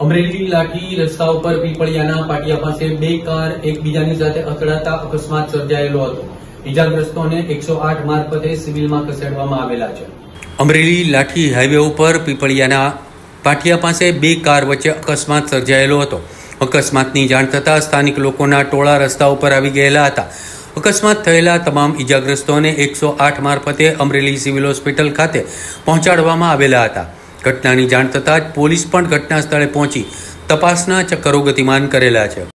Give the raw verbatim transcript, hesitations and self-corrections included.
અમરેલી લાઠી રસ્તા ઉપર પીપળિયાના પાટિયા પાસે બે કાર એકબીજાની સાથે અથડાતા અકસ્માત સર્જાયેલો હતો. ઇજાગ્રસ્તોને એકસો આઠ મારફતે સિવિલમાં ખસેડવામાં આવેલા છે. અમરેલી લાઠી હાઈવે ઉપર પીપળિયાના પાટિયા પાસે બે કાર વચ્ચે અકસ્માત સર્જાયેલો હતો. અકસ્માતની જાણ થતાં સ્થાનિક લોકોના ટોળા રસ્તા ઉપર આવી ગયેલા હતા. અકસ્માત થયેલા તમામ ઇજાગ્રસ્તોને એકસો આઠ મારફતે અમરેલી સિવિલ હોસ્પિટલ ખાતે પહોંચાડવામાં આવેલા હતા. ઘટનાની જાણ થતાં જ પોલીસ પણ ઘટના સ્થળે પહોંચી તપાસના ચક્કરો ગતિમાન કરેલા છે.